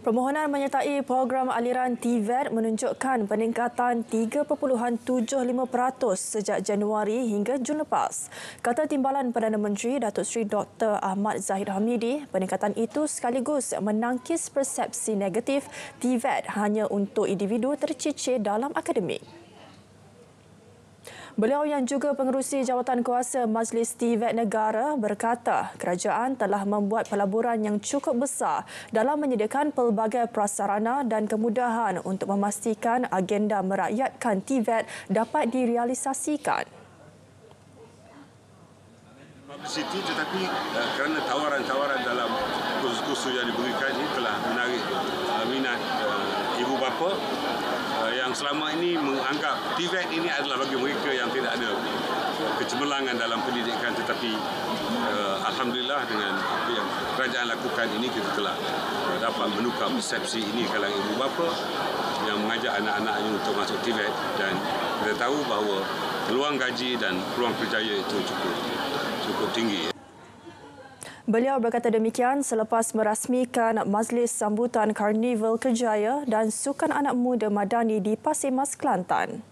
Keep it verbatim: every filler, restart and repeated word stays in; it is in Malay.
Permohonan menyertai program aliran T V E T menunjukkan peningkatan tiga perpuluhan tujuh lima peratus sejak Januari hingga Jun lepas. Kata Timbalan Perdana Menteri Datuk Seri Doktor Ahmad Zahid Hamidi, peningkatan itu sekaligus menangkis persepsi negatif T V E T hanya untuk individu tercicir dalam akademik. Beliau yang juga pengerusi jawatan kuasa Majlis T V E T Negara berkata kerajaan telah membuat pelaburan yang cukup besar dalam menyediakan pelbagai prasarana dan kemudahan untuk memastikan agenda merakyatkan T V E T dapat direalisasikan. Publicity, tetapi uh, kerana tawaran-tawaran dalam kursus-kursus yang diberikan ini telah menarik uh, minat uh, ibu bapa uh, yang selama ini menganggap T V E T ini adalah bagi mereka yang tidak ada kecemerlangan dalam pendidikan, tetapi uh, Alhamdulillah dengan apa yang kerajaan lakukan ini kita telah uh, dapat menukar persepsi ini kalangan ibu bapa yang mengajak anak-anaknya untuk masuk T V E T, dan kita tahu bahawa peluang gaji dan peluang kerjaya itu cukup cukup tinggi. Beliau berkata demikian selepas merasmikan Majlis Sambutan Karnival Kerjaya dan Sukan Anak Muda Madani di Pasir Mas, Kelantan.